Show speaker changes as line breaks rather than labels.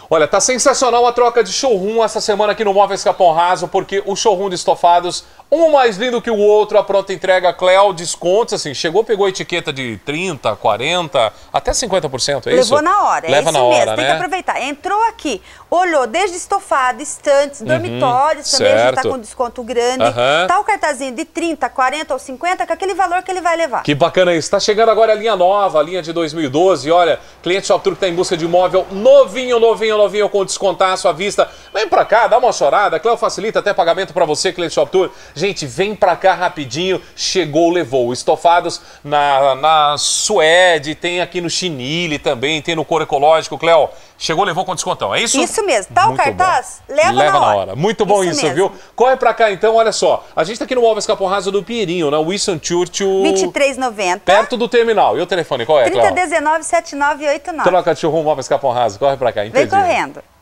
Olha, tá sensacional a troca de showroom essa semana aqui no Móveis Capão Raso, porque o showroom de estofados, um mais lindo que o outro, a pronta entrega, Cléo, descontos, assim, chegou, pegou a etiqueta de 30%, 40%, até 50%, é isso?
Levou na hora,
Leva
é isso
na hora,
mesmo, tem
né?
que aproveitar. Entrou aqui, olhou desde estofado, estantes, dormitórios também, a gente tá com desconto grande. Tá o cartazinho de 30, 40 ou 50, com aquele valor que ele vai levar.
Que bacana isso. Tá chegando agora a linha nova, a linha de 2012. Olha, cliente Shoptour que tá em busca de imóvel novinho, com descontaço à vista. Vem pra cá, dá uma chorada. A Cléo facilita até pagamento pra você, cliente Shoptour. Gente, vem pra cá rapidinho. Chegou, levou. Estofados na Suede, tem aqui no Chinile também, tem no Couro Ecológico. Cléo, chegou, levou com descontão, é isso?
Isso mesmo. Tá o cartaz?
Leva na hora. Muito bom isso, viu? Corre pra cá então, olha só. A gente tá aqui no Móveis Capão Raso do Pinheirinho, na Winston Churchill.
23,90.
Perto do terminal. E o telefone, qual é, Cléo?
3019-7989.
Troca de showroom Móveis Capão Raso. Corre pra cá,
Vem correndo.